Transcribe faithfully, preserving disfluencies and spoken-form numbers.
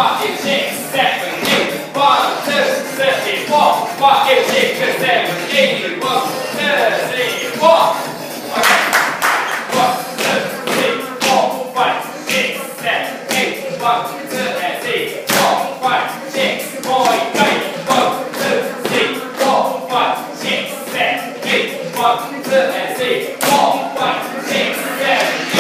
five, six, seven, eight. One, two, three, four, five, six, seven, eight. One, two, three, four. Okay. One, two, three, four, five, six, seven, eight. One, two, three, four, five, six. Boy, right. One, two, three, four, five, six, seven, eight. One, two, three, four, five, six, seven.